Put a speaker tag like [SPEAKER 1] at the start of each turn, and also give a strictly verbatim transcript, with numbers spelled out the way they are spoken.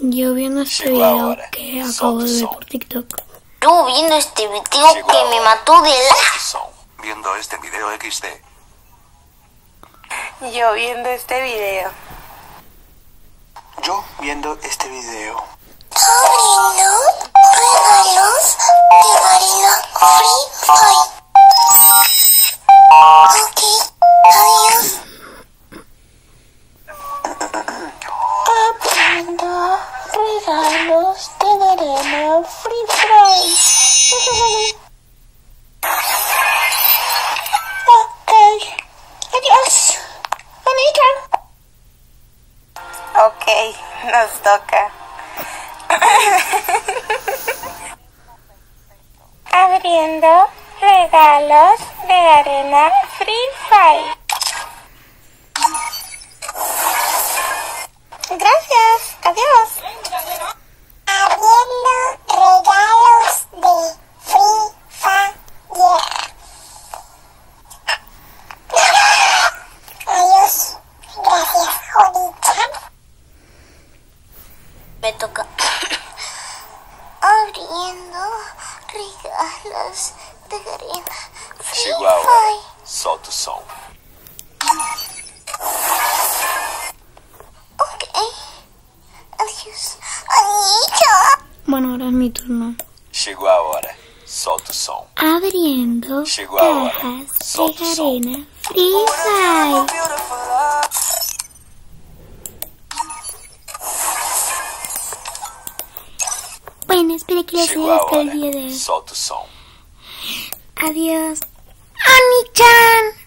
[SPEAKER 1] Yo viendo este video que acabo de ver por TikTok.
[SPEAKER 2] Yo viendo este video que me mató de la...
[SPEAKER 3] Viendo este video equis de.
[SPEAKER 4] Yo viendo este video.
[SPEAKER 3] Yo viendo este video.
[SPEAKER 2] Abriendo regalos de Garena Free Fire. Ok, adiós. Abriendo regalos de Garena Free Fire. Ok, adiós. Bonita.
[SPEAKER 4] Ok, nos toca. Abriendo regalos de Garena Free Fire. Gracias, adiós.
[SPEAKER 2] Abriendo regalos de Free Fire. Adiós. Gracias, Jodita. Me toca. Abriendo regalos de Garena Free
[SPEAKER 3] Chegou a hora.
[SPEAKER 2] Fire.
[SPEAKER 3] Solta o som.
[SPEAKER 2] Ok. Adiós. Anita.
[SPEAKER 1] Bueno, ahora es mi turno.
[SPEAKER 3] Chegou a hora. Solta o som.
[SPEAKER 1] Abriendo
[SPEAKER 3] Chegou a hora.
[SPEAKER 1] cajas
[SPEAKER 3] Solta o
[SPEAKER 1] de
[SPEAKER 3] som.
[SPEAKER 1] Garena Free Fire. Bueno, espero que les
[SPEAKER 3] Chegou
[SPEAKER 1] haya
[SPEAKER 3] a
[SPEAKER 1] gustado el
[SPEAKER 3] hora.
[SPEAKER 1] video.
[SPEAKER 3] Solta o som.
[SPEAKER 1] Adiós. Ani-chan.